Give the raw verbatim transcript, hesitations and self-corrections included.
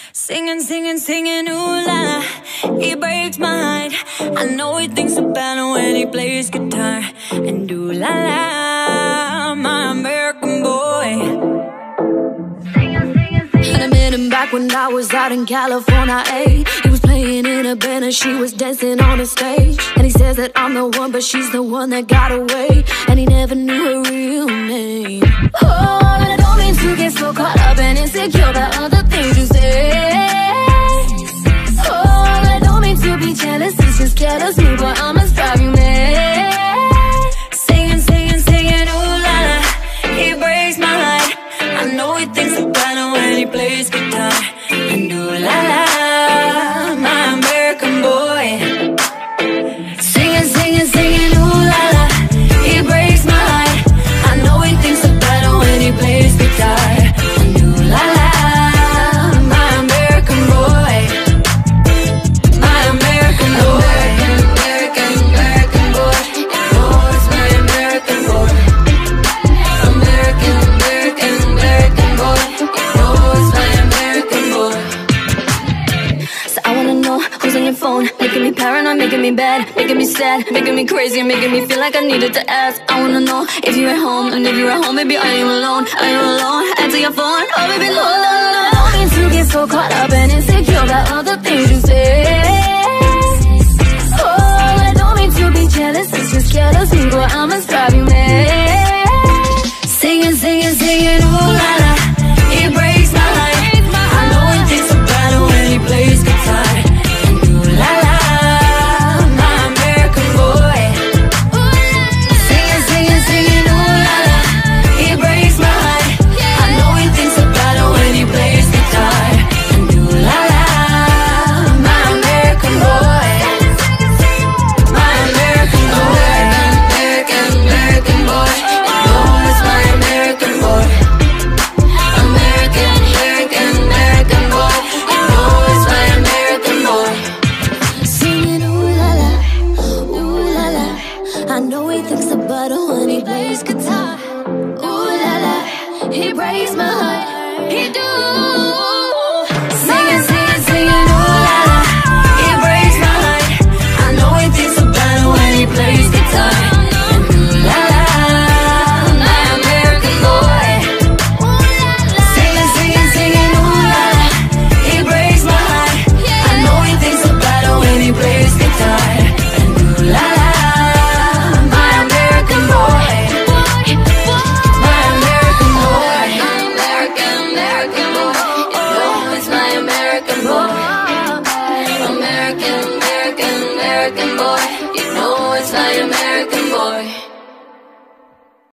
Singing, singing, singing, ooh la la, he breaks my heart. I know he thinks about it when he plays guitar. And ooh la la, my American boy. And I met him back when I was out in California, ayy. He was playing in a band and she was dancing on the stage. And he says that I'm the one, but she's the one that got away. And he never knew her real name. Oh, and I don't mean to get so caught up and insecure about all the things you say. Oh, and I don't mean to be jealous, it's just jealous me, but I must drive you mad. Singing, singing, singing, ooh la la, he breaks my heart. I know he thinks about it when he plays guitar. And ooh la la, my American boy. Singing, singing, singing, ooh la la, he breaks my heart. I know he thinks about it when he plays guitar. And ooh la la, my American boy. My American boy. American, American, American boy. Oh, it's my American boy. American, American, American boy. Oh, it's my American boy. So I wanna know who's on your phone, making me paranoid, making me bad, making me sad, making me crazy, and making me feel like I needed to ask. I wanna know if you're at home, and if you're at home, maybe are you alone? Are you alone? Answer your phone. Oh baby, hold on. I don't mean to get so caught up and insecure about all the things you say. Oh, I don't mean to be jealous, it's just jealousy, but I must drive you mad. Singing, singing, singing, ooh la la, he breaks my heart. I know he thinks about it when he plays guitar. And ooh la la, my American boy. Singing, singing, singing, ooh la la, he breaks my heart. I know he thinks about it when he plays guitar. And ooh la la, my American boy. My American boy. American, American boy. Oh, it's my American boy. American, American, American boy. Oh, it's my American boy. Singing ooh la la, ooh la la. I know he thinks about it when he plays guitar. Ooh la la, he breaks my heart. He do. Singing, singing, singing, ooh la la, he breaks my heart. I know he thinks about it when he plays guitar. And ooh la la, my American boy. Singing, singing, singing, ooh la la, he breaks my heart. I know he thinks about it when he plays guitar. And ooh la la, my American boy. My American boy. American, American boy. You know it's my American boy. American, American, American boy. You know it's my American boy.